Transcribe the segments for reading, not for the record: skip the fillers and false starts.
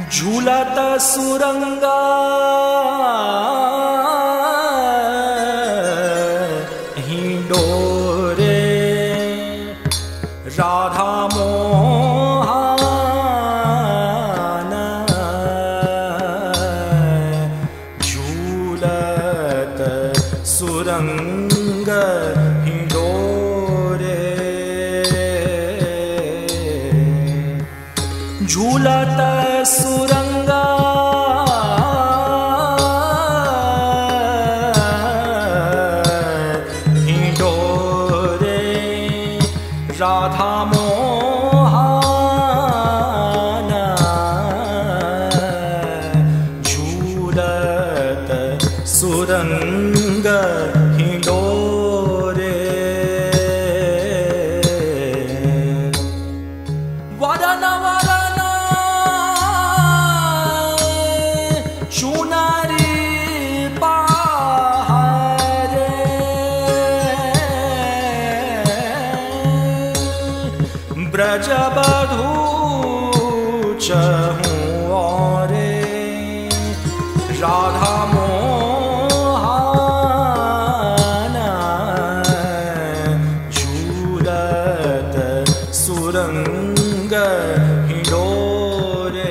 झूलत सुरंगा हिंडोरे राधा मोहन झूलत सुरंग हिंडोरे झूलत सुरंगा हिंडोरे राधा मोहन झूलत सुरंग हिंडोरे वदन वदन चुनरी पहारे ब्रजबधू चहुओरे राधा मोहन झूलत सुरंग हिंडोरे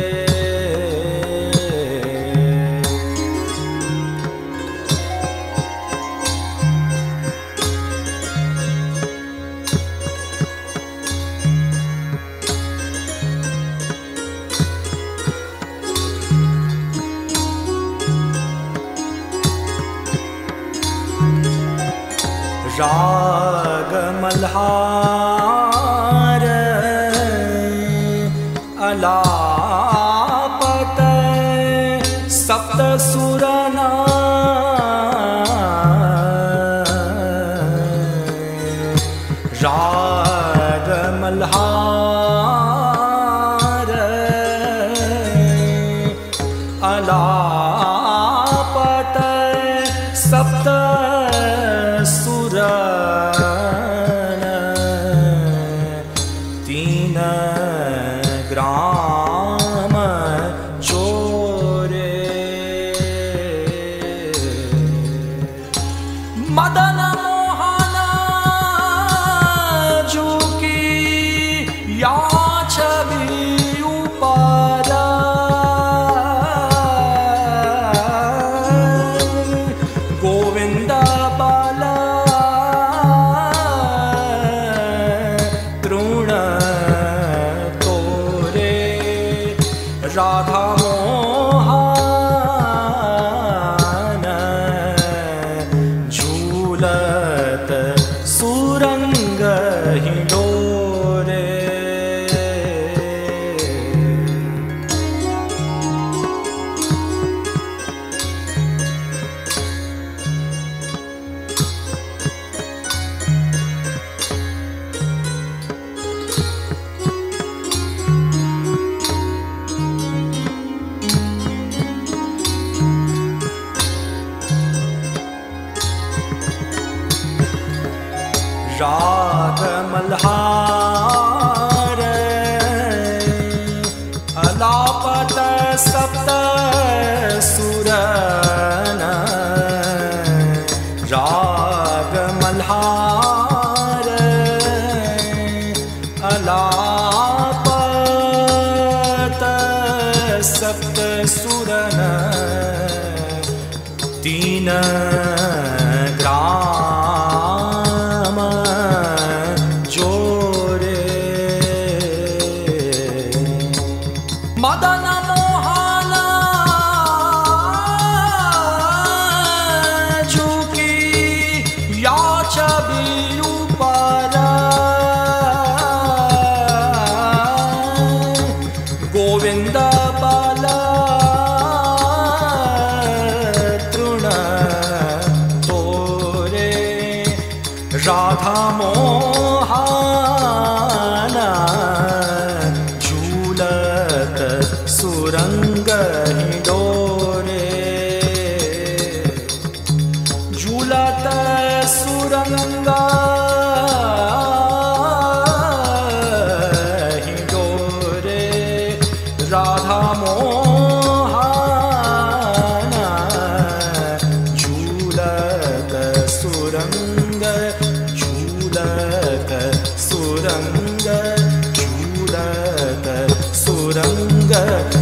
राग मल्हार अलापत सप्त सुरना राग मल्हार अलापत सप्त सुरन तीन ग्राम चोरे मदन मोहन झुकी या छवि ऊपरा गोविंद बाला तृण तोरे राधा मोहन झूलत सुरंग हिंडोरे राग मल्हार अलापत सप्त सुरन राग मल्हार अलापत सप्त सुरन तीन ग्राम जोरे मदन मोहन झुकी या छवि ऊपरा गोविंद बाला तृण तोरे राधा मोहन झूलत सुरंग हिंडोरे झूलत सुरंगा हिंडोरे राधा सुरंग